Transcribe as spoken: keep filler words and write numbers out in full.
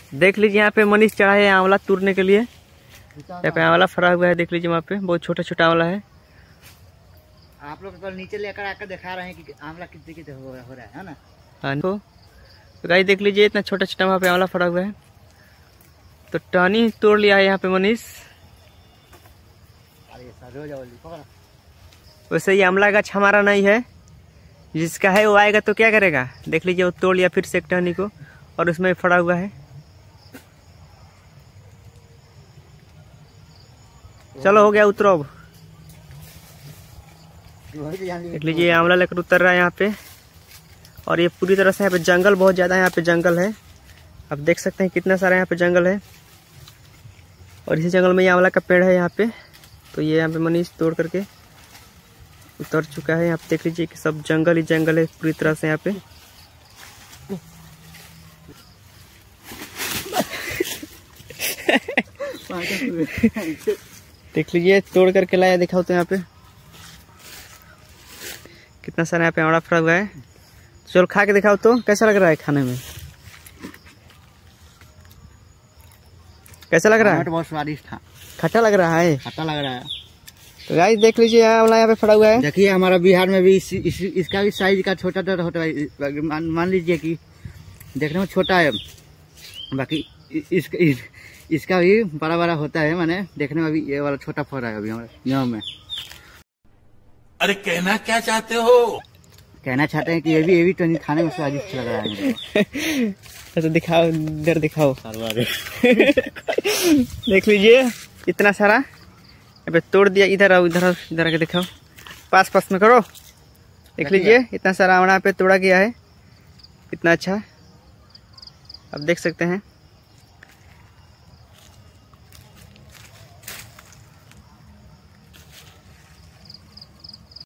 देख लीजिए यहाँ पे मनीष चढ़ा है आंवला तोड़ने के लिए। यहाँ पे आंवला फरा हुआ है, देख लीजिए वहाँ पे बहुत छोटा छोटा आंवला है। आप लोग कल नीचे लेकर आकर दिखा रहे हैं कि आंवला कितने कितने हो रहा है ना। हाँ तो गाइस देख लीजिए इतना छोटा छोटा वहाँ पे आंवला फरा हुआ है। तो टहनी तोड़ लिया है यहाँ पे मनीष। वैसे ये आंवला गाछ हमारा नहीं है, जिसका है वो आएगा तो क्या करेगा। देख लीजिए वो तोड़ लिया फिर से एक टहनी को और उसमें फड़ा हुआ है। चलो हो गया, उतरो अब। देख लीजिए आंवला लेकर उतर रहा है यहाँ पे। और ये पूरी तरह से यहाँ पे जंगल बहुत ज्यादा है, यहाँ पे जंगल है। आप देख सकते हैं कितना सारा यहाँ पे जंगल है। और इसी जंगल में ये आंवला का पेड़ है यहाँ पे। तो ये यहाँ पे मनीष तोड़ करके उतर चुका है। यहाँ पे देख लीजिए कि सब जंगल ही जंगल है पूरी तरह से यहाँ पे। देख लीजिए तोड़ करके लाया, दिखाओ तो यहाँ पे कितना सारा यहाँ पे आंवला फरा हुआ है। चलो खा के दिखाओ तो कैसा लग रहा है खाने में, कैसा लग रहा है। बहुत स्वादिष्ट था। खट्टा लग रहा है, खट्टा लग रहा है। तो गाइस देख लीजिए आंवला यहाँ पे फड़ा हुआ है। देखिए हमारा बिहार में भी इस, इस, इसका भी साइज का छोटा छोटा होता है। मान, मान लीजिए कि देखने में छोटा है, बाकी इस, इस, इसका भी बड़ा बड़ा होता है। मैंने देखने में भी ये वाला छोटा फल है अभी हमारे गाँव में। अरे कहना क्या चाहते हो। कहना चाहते हैं कि ये भी ये भी टनी खाने में स्वादिष्ट लग रहा है। तो दिखाओ, इधर दिखाओ। देख लीजिए इतना सारा अबे तोड़ दिया। इधर आओ, इधर इधर आके दिखाओ, पास पास में करो। देख लीजिए इतना सारा आंवला पे तोड़ा गया है, कितना अच्छा आप देख सकते हैं।